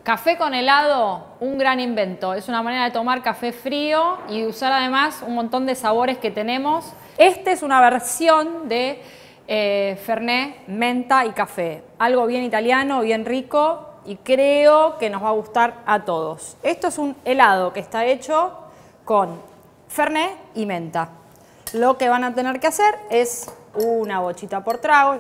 Café con helado, un gran invento. Es una manera de tomar café frío y de usar además un montón de sabores que tenemos. Esta es una versión de Fernet, menta y café. Algo bien italiano, bien rico y creo que nos va a gustar a todos. Esto es un helado que está hecho con Fernet y menta. Lo que van a tener que hacer es una bochita por trago.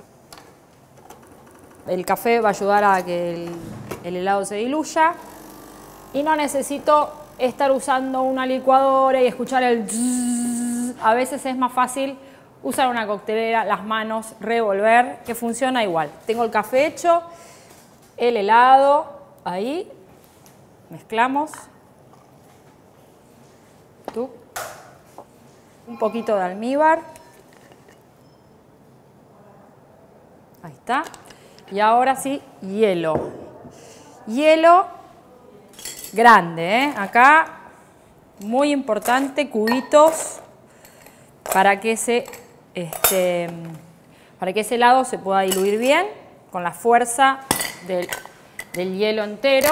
El café va a ayudar a que el helado se diluya y no necesito estar usando una licuadora y escuchar el zzz. A veces es más fácil usar una coctelera, las manos, revolver, que funciona igual. Tengo el café hecho, el helado, ahí, mezclamos. Un poquito de almíbar. Ahí está. Y ahora sí, hielo. Hielo grande, ¿eh? Acá, muy importante, cubitos para que ese helado se pueda diluir bien con la fuerza del hielo entero.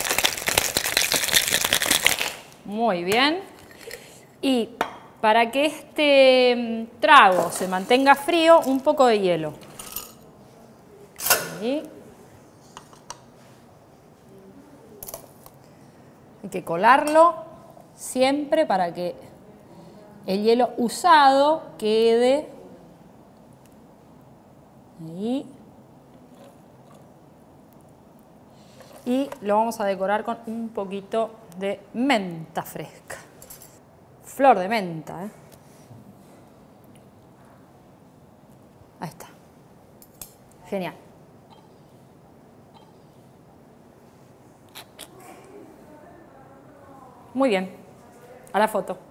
Muy bien. Y para que este trago se mantenga frío, un poco de hielo. Ahí. Hay que colarlo siempre para que el hielo usado quede ahí. Y lo vamos a decorar con un poquito de menta fresca. Flor de menta, ¿eh? Ahí está. Genial. Muy bien. A la foto.